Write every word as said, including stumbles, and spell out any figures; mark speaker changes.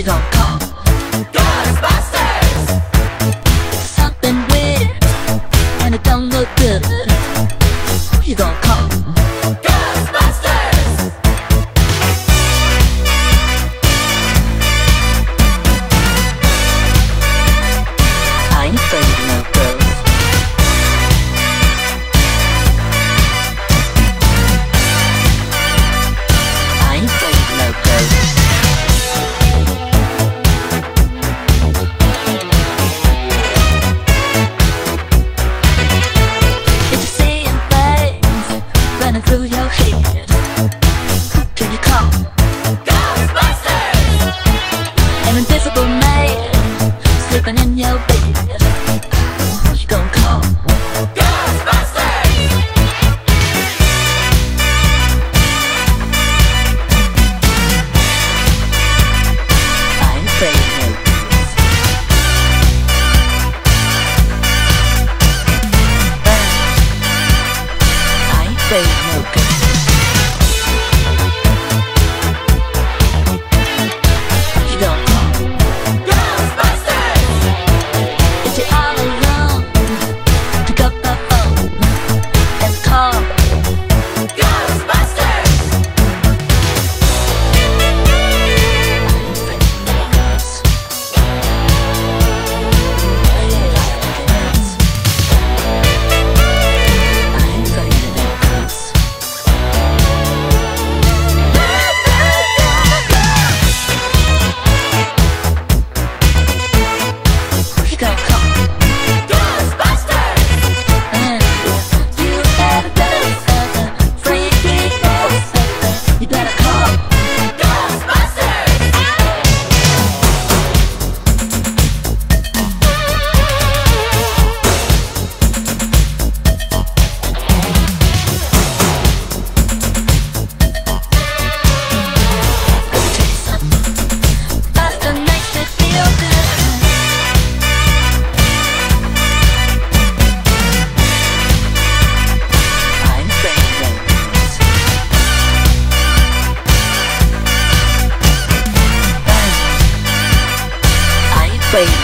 Speaker 1: you gon' call? Ghostbusters! It's something weird and it don't look good. Who you gon' call? Ghostbusters! I ain't afraid of no ghosts. I ain't afraid of no ghosts. Through your head, who can you call? Ghostbusters! An invisible man sleeping in your bed. Who you gon' call? Ghostbusters! I ain't afraid of no ghosts. I ain't afraid of no ghosts. Wait.